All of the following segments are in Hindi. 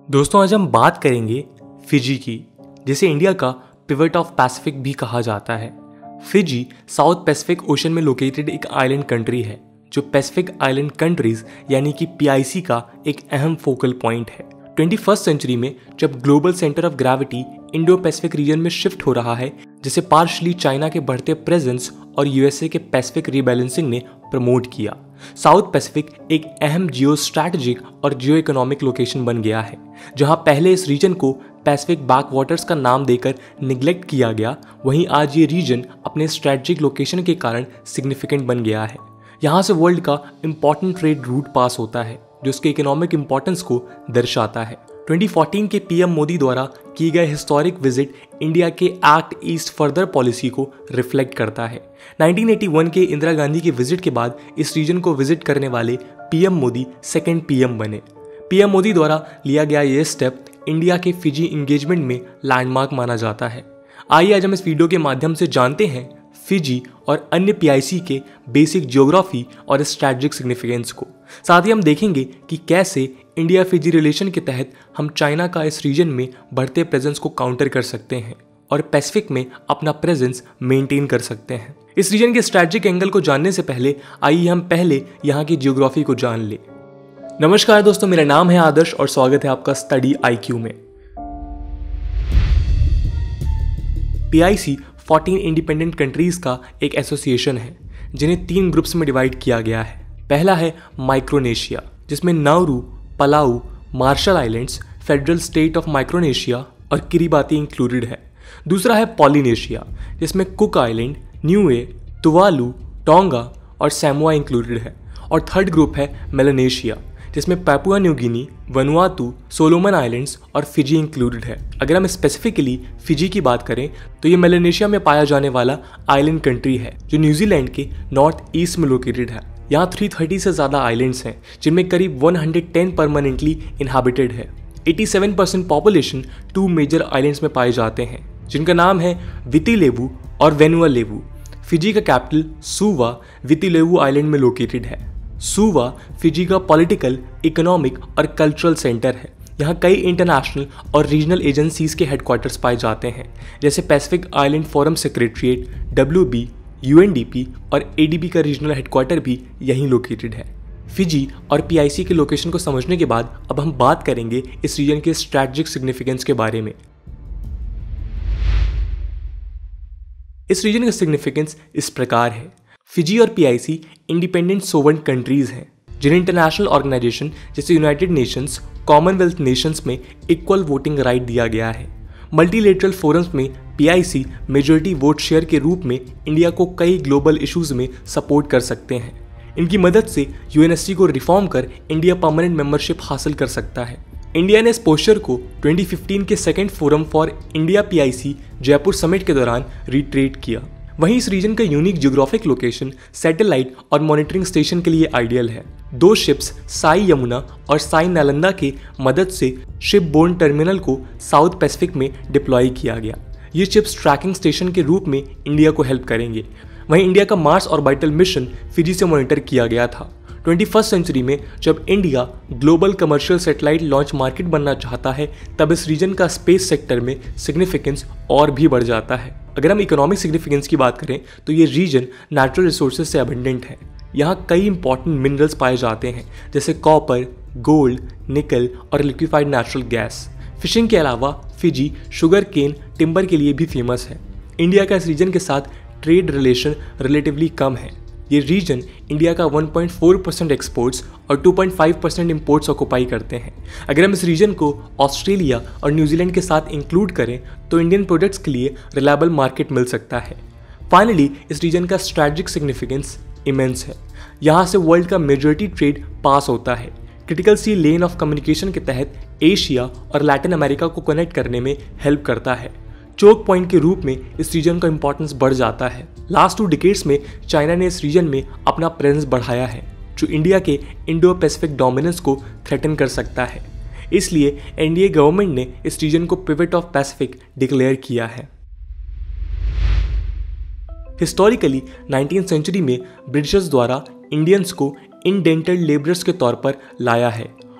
दोस्तों आज हम बात करेंगे फिजी की, जिसे इंडिया का पिवट ऑफ पैसिफिक भी कहा जाता है। फिजी साउथ पैसिफिक ओशन में लोकेटेड एक आइलैंड कंट्री है जो पैसिफिक आइलैंड कंट्रीज यानी कि पीआईसी का एक अहम फोकल पॉइंट है। 21st सेंचुरी में जब global centre of gravity Indo Pacific region में शिफ्ट हो रहा है, जिसे पार्शली चाइना के बढ़ते प्रेजेंस और यूएसए के पैसिफिक रीबैलेंसिंग ने प्रमोट किया, साउथ पैसिफिक एक अहम जियो स्ट्रैटेजिक और जियो इकोनॉमिक लोकेशन बन गया है। जहां पहले इस रीजन को पैसिफिक बैक वाटर्स का नाम देकर निग्लेक्ट किया गया, वहीं आज ये रीजन अपने स्ट्रैटेजिक लोकेशन के कारण सिग्निफिकेंट बन गया है। यहाँ से वर्ल्ड का इंपॉर्टेंट ट्रेड रूट पास होता है जो उसके इकोनॉमिक इंपॉर्टेंस को दर्शाता है। 2014 के पीएम मोदी द्वारा की गए हिस्टोरिक विजिट इंडिया के एक्ट ईस्ट फर्दर पॉलिसी को रिफ्लेक्ट करता है। 1981 के इंदिरा गांधी के विजिट के बाद इस रीजन को विजिट करने वाले पीएम मोदी सेकेंड पीएम बने। पीएम मोदी द्वारा लिया गया यह स्टेप इंडिया के फिजी इंगेजमेंट में लैंडमार्क माना जाता है। आइए आज हम इस वीडियो के माध्यम से जानते हैं फिजी और अन्य पीआईसी के बेसिक ज्योग्राफी और स्ट्रैटेजिक सिग्निफिकेंस को। साथ ही हम देखेंगे कि कैसे इंडिया फिजी रिलेशन के तहत हम चाइना का इस रीजन में बढ़ते प्रेजेंस को काउंटर कर सकते हैं और पैसिफिक में अपना प्रेजेंस मेंटेन कर सकते हैं। इस रीजन के स्ट्रैटेजिक एंगल को जानने से पहले आइए हम पहले यहाँ की ज्योग्राफी को जान ले। नमस्कार दोस्तों, मेरा नाम है आदर्श और स्वागत है आपका स्टडी आईक्यू में। पीआईसी 14 इंडिपेंडेंट कंट्रीज का एक एसोसिएशन है जिन्हें 3 ग्रुप्स में डिवाइड किया गया है। पहला है माइक्रोनेशिया, जिसमें Nauru, Palau, Marshall Islands, Federal State of Micronesia और किरिबाती इंक्लूडेड है। दूसरा है पॉलिनेशिया, जिसमें Cook Island, Niue, Tuvalu, Tonga और सैमोआ इंक्लूडेड है। और थर्ड ग्रुप है मेलानेशिया, जिसमें Papua New Guinea, Vanuatu, Solomon Islands और फिजी इंक्लूडेड है। अगर हम स्पेसिफिकली फिजी की बात करें तो ये मेलानेशिया में पाया जाने वाला आइलैंड कंट्री है जो न्यूजीलैंड के नॉर्थ ईस्ट में लोकेटेड है। यहाँ 330 से ज़्यादा आइलैंड्स हैं जिनमें करीब 110 परमानेंटली इनहैबिटेड है। 87% पॉपुलेशन 2 मेजर आइलैंड्स में पाए जाते हैं जिनका नाम है वितिलेवु और वेनुआलेवु। फिजी का कैपिटल सुवा वितिलेवु आइलैंड में लोकेटेड है। सुवा फिजी का पॉलिटिकल, इकोनॉमिक और कल्चरल सेंटर है। यहाँ कई इंटरनेशनल और रीजनल एजेंसीज के हेडक्वार्टर्स पाए जाते हैं, जैसे Pacific Island Forum Secretariat, WB, UNDP और ADB का रीजनल हेडक्वार्टर भी यहीं लोकेटेड है। फिजी और पीआईसी के लोकेशन को समझने के बाद अब हम बात करेंगे इस रीजन के स्ट्रैटेजिक सिग्निफिकेंस के बारे में। इस रीजन का सिग्निफिकेंस इस प्रकार है। फिजी और पीआईसी इंडिपेंडेंट सोवरेन कंट्रीज हैं जिन्हें इंटरनेशनल ऑर्गेनाइजेशन जैसे यूनाइटेड नेशंस, कॉमनवेल्थ नेशंस में इक्वल वोटिंग राइट दिया गया है। मल्टीलेटरल फोरम्स में पीआईसी मेजॉरिटी वोट शेयर के रूप में इंडिया को कई ग्लोबल इश्यूज में सपोर्ट कर सकते हैं। इनकी मदद से यूएनएससी को रिफॉर्म कर इंडिया परमानेंट मेंबरशिप हासिल कर सकता है। इंडिया ने इस पोस्चर को 2015 के second forum for India PIC Jaipur summit के दौरान रिट्रेट किया। वहीं इस रीजन का यूनिक ज्योग्राफिक लोकेशन सैटेलाइट और मॉनिटरिंग स्टेशन के लिए आइडियल है। 2 शिप्स साई यमुना और साई नालंदा की मदद से शिप बोर्न टर्मिनल को साउथ पैसिफिक में डिप्लॉय किया गया। ये शिप्स ट्रैकिंग स्टेशन के रूप में इंडिया को हेल्प करेंगे। वहीं इंडिया का मार्स ऑर्बिटल मिशन फिजी से मॉनिटर किया गया था। 21st सेंचुरी में जब India global commercial satellite launch market बनना चाहता है, तब इस रीजन का स्पेस सेक्टर में सिग्निफिकेंस और भी बढ़ जाता है। अगर हम इकोनॉमिक सिग्निफिकेंस की बात करें तो ये रीजन नेचुरल रिसोर्सेज से अबंडेंट है। यहाँ कई इंपॉर्टेंट मिनरल्स पाए जाते हैं जैसे कॉपर, गोल्ड, निकल और लिक्विफाइड नेचुरल गैस। फिशिंग के अलावा फिजी शुगर केन, टिम्बर के लिए भी फेमस है। इंडिया का इस रीजन के साथ ट्रेड रिलेशन रिलेटिवली कम है। ये रीजन इंडिया का 1.4% एक्सपोर्ट्स और 2.5% इंपोर्ट्स ऑक्युपाई करते हैं। अगर हम इस रीजन को ऑस्ट्रेलिया और न्यूजीलैंड के साथ इंक्लूड करें तो इंडियन प्रोडक्ट्स के लिए रिलायबल मार्केट मिल सकता है। फाइनली इस रीजन का स्ट्रैटेजिक सिग्निफिकेंस इमेंस है। यहाँ से वर्ल्ड का मेजॉरिटी ट्रेड पास होता है। Critical sea lane of communication के तहत एशिया और लैटिन अमेरिका को कनेक्ट करने में हेल्प करता है। चोक पॉइंट के रूप में इस रीजन का इंपॉर्टेंस बढ़ जाता है। लास्ट 2 डिकेड्स में चाइना ने इस रीजन में अपना प्रेजेंस बढ़ाया है जो इंडिया के इंडो पैसिफिक डोमिनेंस को थ्रेटन कर सकता है। इसलिए एनडीए गवर्नमेंट ने इस रीजन को पिवट ऑफ पैसिफिक डिक्लेयर किया है। हिस्टोरिकली 19th सेंचुरी में ब्रिटिशर्स द्वारा इंडियंस को इंडेंटेड लेबरर्स के तौर पर लाया है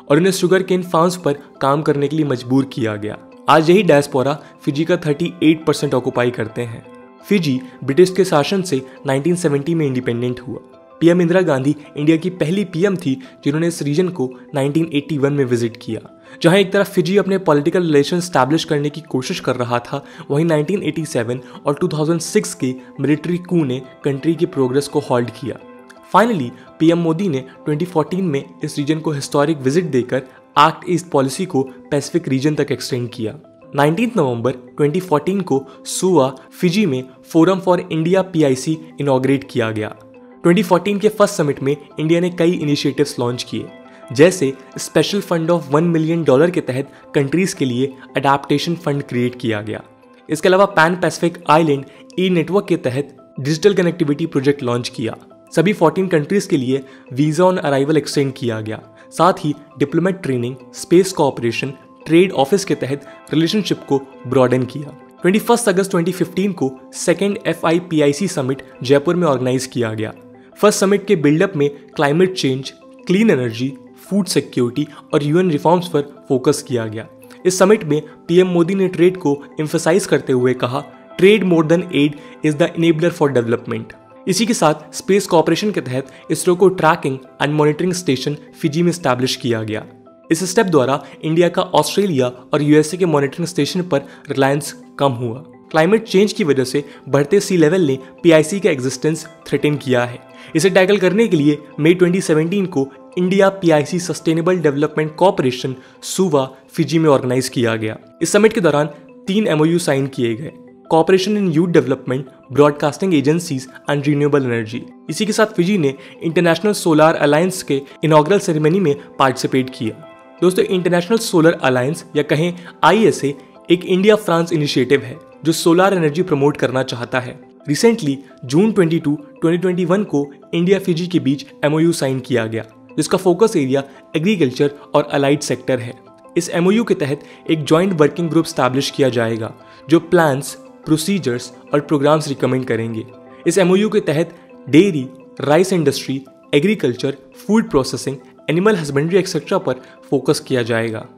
और उन्हें शुगर केन फार्म्स पर काम करने के लिए मजबूर किया गया। आज यही डायस्पोरा फिजी का 38% ऑक्युपाई करते हैं। फिजी ब्रिटिश के शासन से 1970 में इंडिपेंडेंट हुआ। पीएम इंदिरा गांधी इंडिया की पहली पीएम थी जिन्होंने इस रीजन को 1981 में विजिट किया। जहां एक तरफ फिजी अपने पॉलिटिकल रिलेशन स्टैब्लिश करने की कोशिश कर रहा था, वहीं 1987 और 2006 के मिलिट्री कू ने कंट्री की प्रोग्रेस को हॉल्ट किया। फाइनली पीएम मोदी ने 2014 में इस रीजन को हिस्टोरिक विजिट देकर एक्ट ईस्ट पॉलिसी को पैसिफिक रीजन तक एक्सटेंड किया। 19 नवंबर 2014 को सुवा फिजी में forum for India PIC inaugurate किया गया। 2014 के फर्स्ट समिट में इंडिया ने कई इनिशिएटिव्स लॉन्च किए, जैसे स्पेशल फंड ऑफ $1 मिलियन के तहत कंट्रीज के लिए अडेप्टेशन फंड क्रिएट किया गया। इसके अलावा pan Pacific island e network के तहत डिजिटल कनेक्टिविटी प्रोजेक्ट लॉन्च किया। सभी 14 कंट्रीज के लिए वीजा ऑन अराइवल एक्सटेंड किया गया। साथ ही diplomat training, space cooperation, trade office के तहत रिलेशनशिप को ब्रॉडन किया। 21 अगस्त 2015 को सेकेंड FIPIC समिट जयपुर में ऑर्गेनाइज किया गया। फर्स्ट समिट के बिल्डअप में climate change, clean energy, food security और UN रिफॉर्म्स पर फोकस किया गया। इस समिट में पीएम मोदी ने ट्रेड को एम्फसाइज करते हुए कहा, trade more than aid is the enabler for development. इसी के साथ स्पेस कोऑपरेशन के तहत इसरो को tracking and monitoring station Fiji में स्टैब्लिश किया गया। इस स्टेप द्वारा इंडिया का ऑस्ट्रेलिया और USA के मॉनिटरिंग स्टेशन पर रिलायंस कम हुआ। क्लाइमेट चेंज की वजह से बढ़ते सी लेवल ने PIC का एग्जिस्टेंस थ्रेटन किया है। इसे टैकल करने के लिए मई 2017 को India PIC sustainable development cooperation Suva Fiji में ऑर्गेनाइज किया गया। इस समिट के दौरान 3 MOU साइन किए गए, cooperation in youth development, broadcasting agencies and renewable energy. इसी के साथ फिजी ने इंटरनेशनल सोलर अलायंस के इनॉग्रल सेरेमनी में पार्टिसिपेट किया। दोस्तों, इंटरनेशनल सोलर अलायंस या कहें ISA एक इंडिया फ्रांस इनिशिएटिव है जो सोलर एनर्जी प्रमोट करना चाहता है। रिसेंटली जून 22, 2021 को इंडिया फिजी के बीच MOU साइन किया गया, जिसका फोकस एरिया एग्रीकल्चर और अलाइड सेक्टर है। इस MOU के तहत एक जॉइंट वर्किंग ग्रुप स्टैब्लिश किया जाएगा जो प्लान्स, प्रोसीजर्स और प्रोग्राम्स रिकमेंड करेंगे। इस MOU के तहत dairy, rice industry, agriculture, food processing, animal husbandry etcetera पर फोकस किया जाएगा।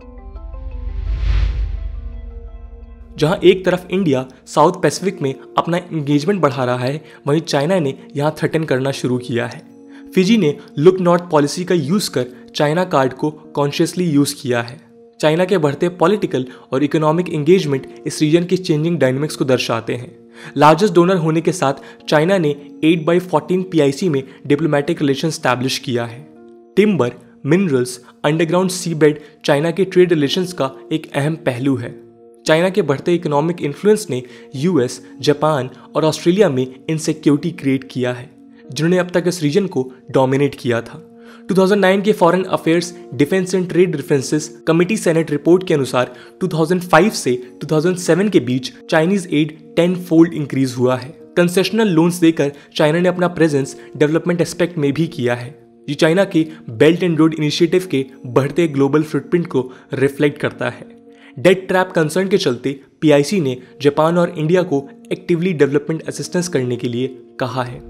जहां एक तरफ इंडिया साउथ पैसिफिक में अपना एंगेजमेंट बढ़ा रहा है, वहीं चाइना ने यहां थ्रेटन करना शुरू किया है। फिजी ने लुक नॉर्थ पॉलिसी का यूज कर चाइना कार्ड को कॉन्शियसली यूज किया है। चाइना के बढ़ते पॉलिटिकल और इकोनॉमिक एंगेजमेंट इस रीजन की चेंजिंग डायनामिक्स को दर्शाते हैं। लार्जेस्ट डोनर होने के साथ चाइना ने 8/14 PIC में डिप्लोमेटिक रिलेशन स्टैब्लिश किया है। Timber, minerals, underground sea bed China के ट्रेड रिलेशंस का एक अहम पहलू है। चाइना के बढ़ते इकोनॉमिक इन्फ्लुएंस ने US, जापान और ऑस्ट्रेलिया में इनसिक्योरिटी क्रिएट किया है, जिन्होंने अब तक इस रीजन को डोमिनेट किया था। 2009 के foreign affairs, defence and trade references committee senate report के अनुसार 2005 से 2007 के बीच चाइनीज एड 10-fold इंक्रीज हुआ है। कंसेशनल लोन्स देकर चाइना ने अपना प्रेजेंस डेवलपमेंट एस्पेक्ट में भी किया है। ये चाइना के बेल्ट एंड रोड इनिशिएटिव के बढ़ते ग्लोबल फुटप्रिंट को रिफ्लेक्ट करता है। डेट ट्रैप कंसर्न के चलते PIC ने जापान और इंडिया को एक्टिवली डेवलपमेंट असिस्टेंस करने के लिए कहा है।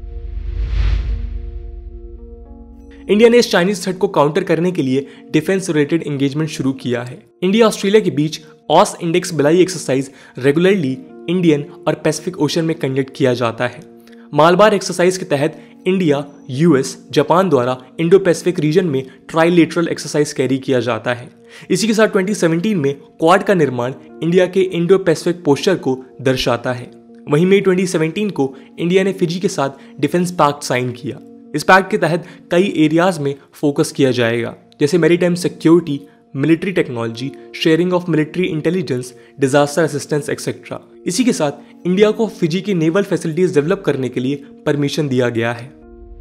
इंडिया ने इस चाइनीज थ्रेट को काउंटर करने के लिए डिफेंस रिलेटेड एंगेजमेंट शुरू किया है। इंडिया ऑस्ट्रेलिया के बीच AUSINDEX bilateral exercise regularly Indian और पैसिफिक ओशन में कंडक्ट किया जाता है। मालबार एक्सरसाइज के तहत इंडिया, US, जापान द्वारा इंडो पैसिफिक रीजन में ट्राइलेटरल एक्सरसाइज कैरी किया जाता है। इसी के साथ 2017 में क्वाड का निर्माण इंडिया के इंडो पैसिफिक पोस्चर को दर्शाता है। वहीं मई 2017 को इंडिया ने फिजी के साथ डिफेंस पैक्ट साइन किया। इस पैक्ट के तहत कई एरियाज में फोकस किया जाएगा, जैसे maritime security, military technology, sharing of military intelligence, disaster assistance etcetera. इसी के साथ इंडिया को फिजी की नेवल फैसिलिटीज डेवलप करने के लिए परमिशन दिया गया है।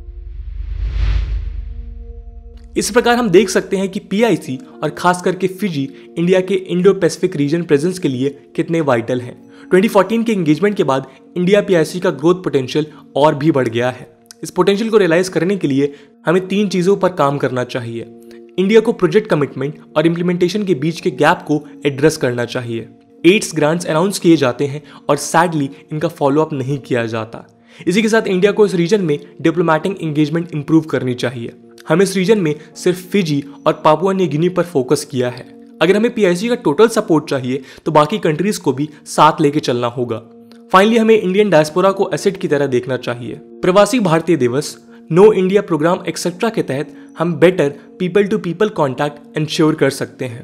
इस प्रकार हम देख सकते हैं कि PIC और खास करके फिजी इंडिया के इंडो पैसिफिक रीजन प्रेजेंस के लिए कितने वाइटल हैं। 2014 के एंगेजमेंट के बाद इंडिया PIC का ग्रोथ पोटेंशियल और भी बढ़ गया है। इस पोटेंशियल को रियलाइज करने के लिए हमें 3 चीजों पर काम करना चाहिए। इंडिया को प्रोजेक्ट कमिटमेंट और इम्प्लीमेंटेशन के बीच के गैप को एड्रेस करना चाहिए। एड्स ग्रांट्स अनाउंस किए जाते हैं और सैडली इनका फॉलोअप नहीं किया जाता। इसी के साथ इंडिया को इस रीजन में डिप्लोमेटिक एंगेजमेंट इंप्रूव करनी चाहिए। हम इस रीजन में सिर्फ फिजी और पापुआ न्यू गिनी पर फोकस किया है। अगर हमें पीआईसी का टोटल सपोर्ट चाहिए तो बाकी कंट्रीज को भी साथ लेके चलना होगा। फाइनली हमें इंडियन डायस्पोरा को एसेट की तरह देखना चाहिए। प्रवासी भारतीय दिवस, नो इंडिया प्रोग्राम एक्सेट्रा के तहत हम better people to people contact ensure कर सकते हैं।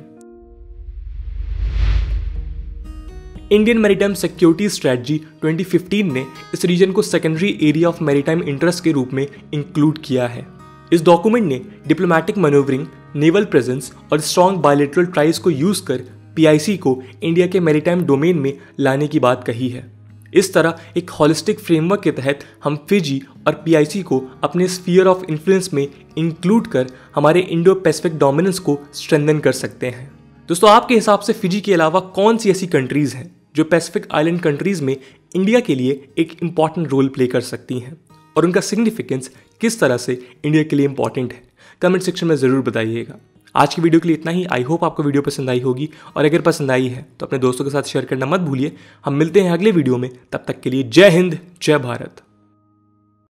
इंडियन मैरीटाइम सिक्योरिटी स्ट्रेटजी 2015 ने इस रीजन को secondary area of maritime interest के रूप में इंक्लूड किया है। इस डॉक्यूमेंट ने डिप्लोमेटिक मैन्यूवरिंग, नेवल प्रेजेंस और स्ट्रॉन्ग बायलैटरल ट्राइज को यूज कर पीआईसी को इंडिया के मैरीटाइम डोमेन में लाने की बात कही है। इस तरह एक होलिस्टिक फ्रेमवर्क के तहत हम फिजी और पीआईसी को अपने स्फीयर ऑफ इन्फ्लुएंस में इंक्लूड कर हमारे इंडो पैसिफिक डोमिनेंस को स्ट्रेंथन कर सकते हैं। दोस्तों, आपके हिसाब से फिजी के अलावा कौन सी ऐसी कंट्रीज हैं जो पैसिफिक आइलैंड कंट्रीज में इंडिया के लिए एक इंपॉर्टेंट रोल प्ले कर सकती हैं और उनका सिग्निफिकेंस किस तरह से इंडिया के लिए इंपॉर्टेंट है? कमेंट सेक्शन में ज़रूर बताइएगा। आज की वीडियो के लिए इतना ही। आई होप आपको वीडियो पसंद आई होगी और अगर पसंद आई है तो अपने दोस्तों के साथ शेयर करना मत भूलिए। हम मिलते हैं अगले वीडियो में, तब तक के लिए जय हिंद, जय भारत।